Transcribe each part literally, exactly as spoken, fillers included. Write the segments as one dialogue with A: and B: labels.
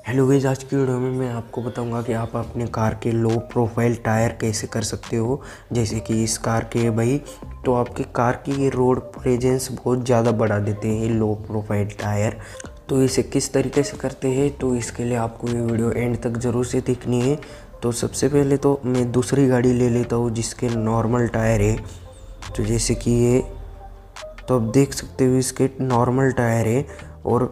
A: Hello guys, आज की video में मैं आपको बताऊंगा कि आप अपने कार के लो प्रोफाइल टायर कैसे कर सकते हो। जैसे कि इस कार के भाई तो आपकी कार की ये रोड प्रेजेंस बहुत ज़्यादा बढ़ा देते हैं ये लो प्रोफाइल टायर। तो इसे किस तरीके से करते हैं तो इसके लिए आपको ये वीडियो एंड तक ज़रूर से देखनी है। तो सबसे पहले तो मैं दूसरी गाड़ी ले लेता हूँ जिसके नॉर्मल टायर है। तो जैसे कि ये तो आप देख सकते हो इसके नॉर्मल टायर है और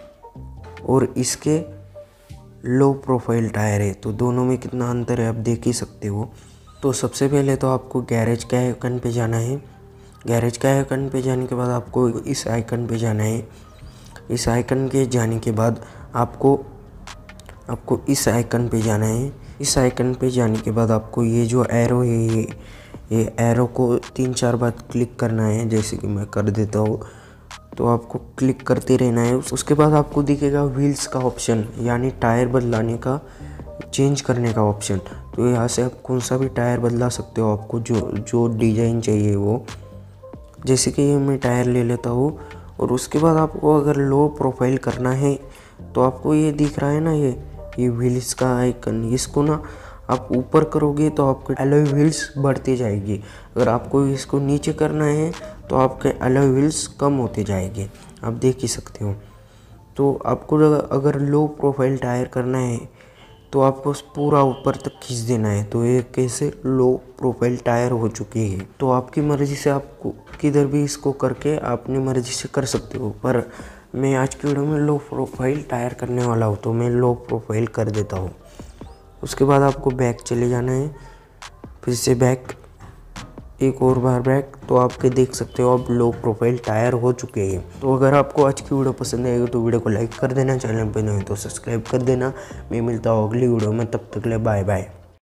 A: और इसके लो प्रोफाइल टायर है। तो दोनों में कितना अंतर है आप देख ही सकते हो। तो सबसे पहले तो आपको गैरेज के आइकन पे जाना है। गैरेज के आइकन पे जाने के बाद आपको इस आइकन पे जाना है। इस आइकन के जाने के बाद आपको आपको इस आइकन पे जाना है। इस आइकन पे जाने के बाद आपको ये जो एरो है ये ये एरो को तीन चार बार क्लिक करना है, जैसे कि मैं कर देता हूँ। तो आपको क्लिक करते रहना है। उसके बाद आपको दिखेगा व्हील्स का ऑप्शन, यानी टायर बदलाने का, चेंज करने का ऑप्शन। तो यहाँ से आप कौन सा भी टायर बदला सकते हो, आपको जो जो डिज़ाइन चाहिए वो। जैसे कि ये मैं टायर ले लेता हूँ। और उसके बाद आपको अगर लो प्रोफाइल करना है तो आपको ये दिख रहा है ना, ये ये व्हील्स का आइकन, इसको ना आप ऊपर करोगे तो आपके अलॉय व्हील्स बढ़ती जाएगी। अगर आपको इसको नीचे करना है तो आपके अलॉय व्हील्स कम होते जाएंगे, आप देख ही सकते हो। तो आपको अगर लो प्रोफाइल टायर करना है तो आपको पूरा ऊपर तक खींच देना है। तो ये कैसे लो प्रोफाइल टायर हो चुकी है। तो आपकी मर्ज़ी से आपको किधर भी इसको करके अपनी मर्ज़ी से कर सकते हो, पर मैं आज की वीडियो में लो प्रोफाइल टायर करने वाला हूँ तो मैं लो प्रोफाइल कर देता हूँ। उसके बाद आपको बैक चले जाना है, फिर से बैक, एक और बार बैक। तो आपके देख सकते हो अब लो प्रोफाइल टायर हो चुके हैं। तो अगर आपको आज की वीडियो पसंद आएगी तो वीडियो को लाइक कर देना, चैनल पर नहीं तो सब्सक्राइब कर देना। मैं मिलता हूँ अगली वीडियो में, तब तक ले बाय बाय।